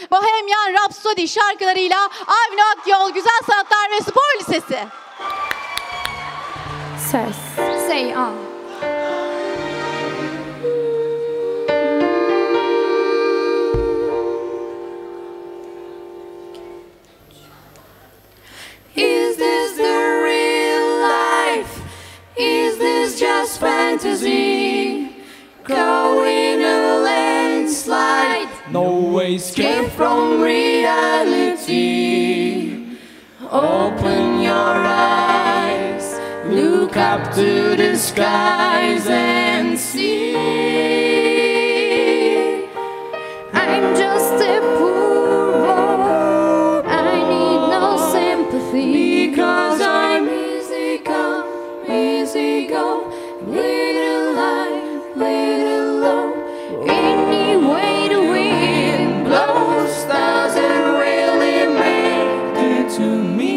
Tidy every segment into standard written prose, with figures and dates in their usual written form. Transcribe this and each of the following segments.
Bohemian Rhapsody şarkılarıyla Avni Akyol Güzel Sanatlar ve Spor Lisesi. Ses. Say on. Is this the real life? Is this just fantasy? Going a landslide, no escape from reality. Open your eyes, look up to the skies and see. I'm just a poor boy, I need no sympathy, because I'm easy come, easy go, little high, little low. Any way the wind blows doesn't really matter to me.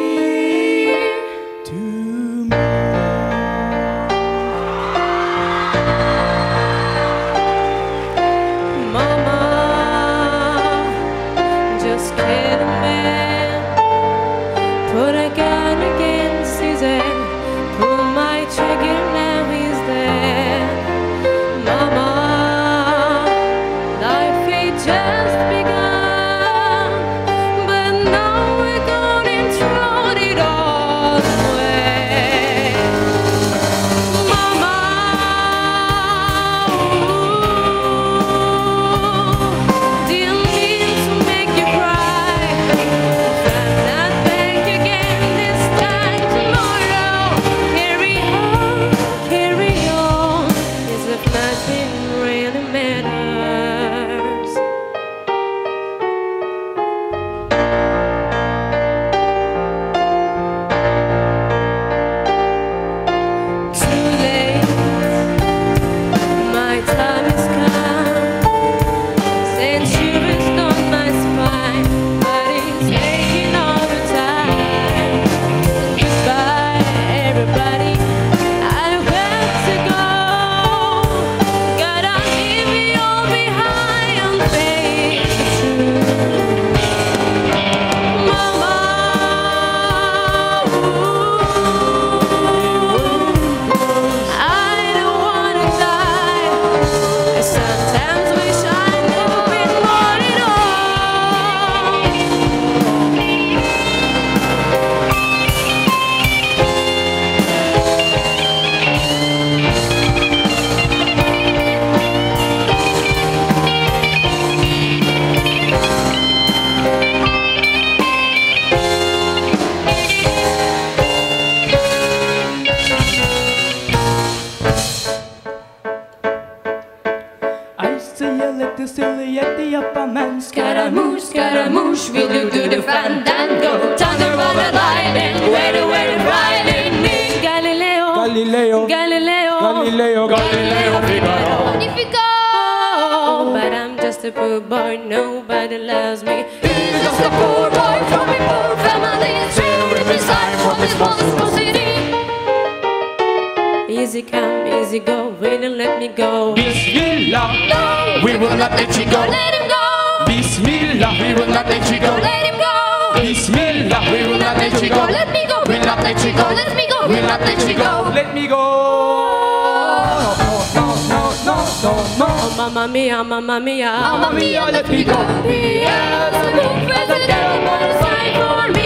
Mama, just get a man, put a gun against his head, pull my trigger, now he's dead. Mama, life had just begun, but now we're gone and thrown it all away. Mama, didn't mean to make you cry, but I'm not back again this time tomorrow. Carry on, as if nothing really matters. Too late, my time has come. Centuries on my spine, but it's taking all the time. Goodbye, everybody, I've got to go. Gotta leave it all behind and face the truth. Mama, I don't wanna die. I sometimes wish I'd never been born at all. I see a little silhouette of a man. Scaramouche, Scaramouche, will you do the fandango? Thunder, roll the lightning, where the riding me. Galileo, Galileo, Galileo, Galileo, Galileo, Figaro. Magnifico! But I'm just a poor boy, nobody loves me. He's just a poor boy from a poor family, straight with his life from his small city. Easy come, easy go, will you let me go? Bismillah, No, we will not let you go. let him go. Bismillah, we will not let you go. Let him go. Bismillah, we will not let you go. Let me go. We'll not let you go. Let me go. We'll not let you go. Let me go. No, no, no, no, no. Oh, mamma mia, mamma mia. Mamma mia, let me go. Yes, the devil was fight for me.